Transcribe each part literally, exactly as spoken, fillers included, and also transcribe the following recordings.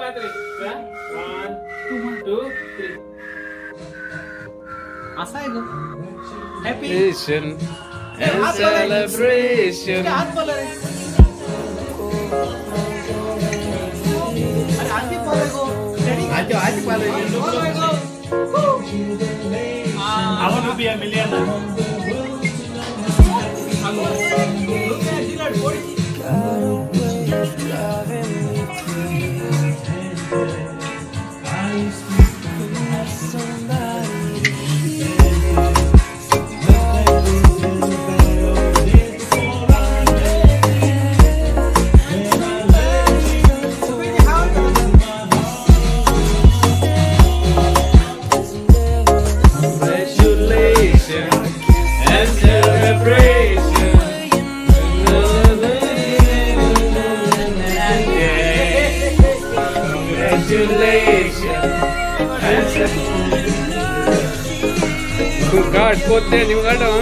my three. Yeah? One, two, three. Asa itu? Happy. Celebration and celebration. Happy boleh. Ada happy boleh go. Ayo, ayo boleh. I want to be a millionaire. God, put there, you got on.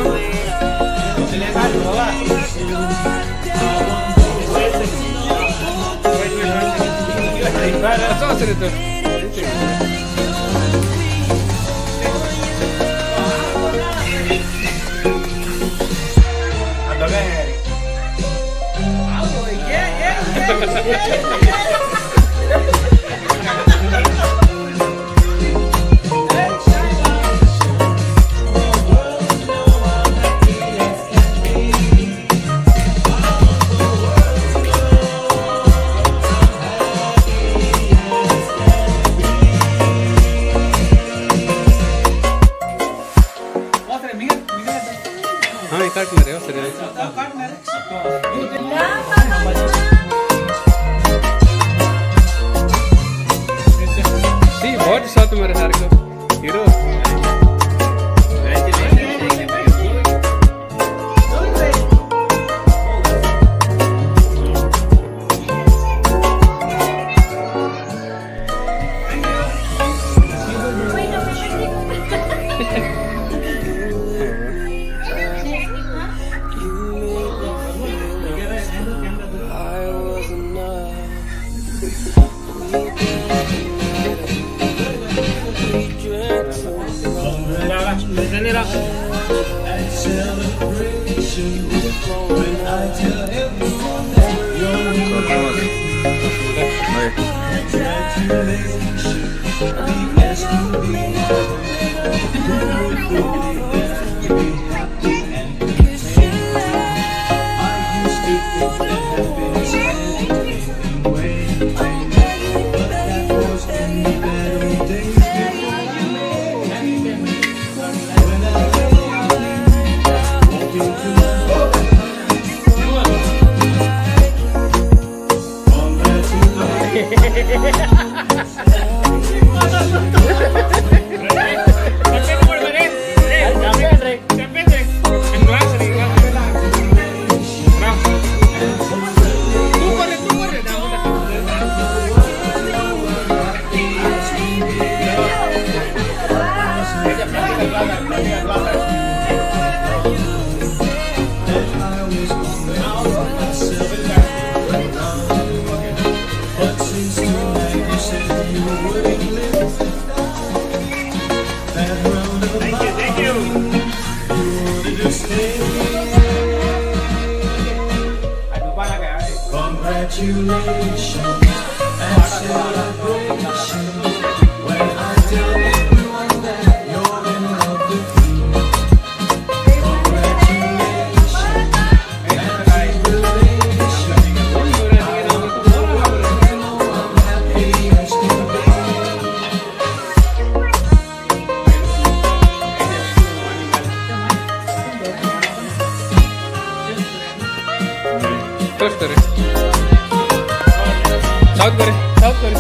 हाँ काट मेरे हो sir काट मेरे सी बहुत साथ मेरे सारे को hero Congratulations and celebration when I tell everyone that you're in love with me. Congratulations and jubilation. I want the world to know I'm happy as can be. First करे South करे South करे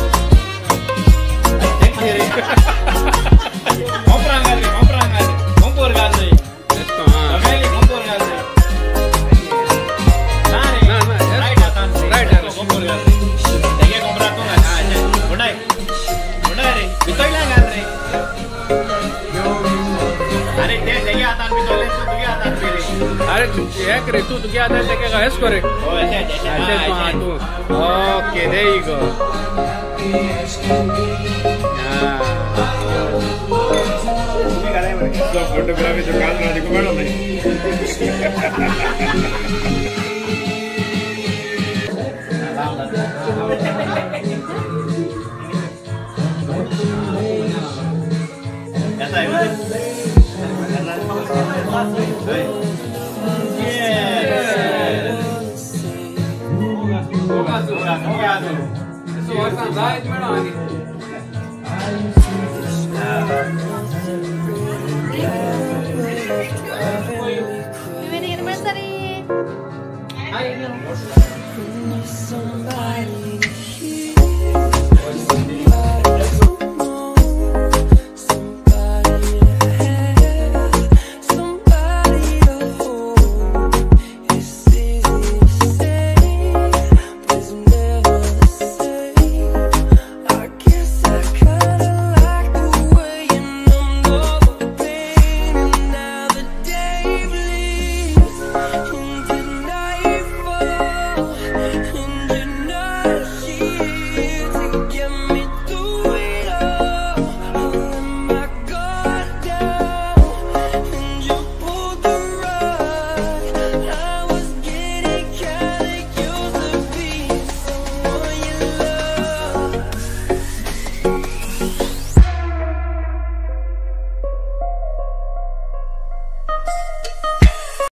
Compra nggak nih? Compra nggak nih? Kompor nggak nih? Family kompor nggak nih? Nah nih, Nah, nah, ya. right atan sih. Right atan. Kompor nggak nih? Tege kompra tuh nggak aja. Udah, udah nih. Betul nggak nih? Are teh tege atan betul itu tege atan pilih. अरे ये करे तू तू क्या आता है क्या guys करे Oh, ऐसे ऐसे ऐसे तो हाँ तू okay there you go So fotografi itu kan nanti kemana nih? Kata ibu. Happy anniversary. Ay, yun.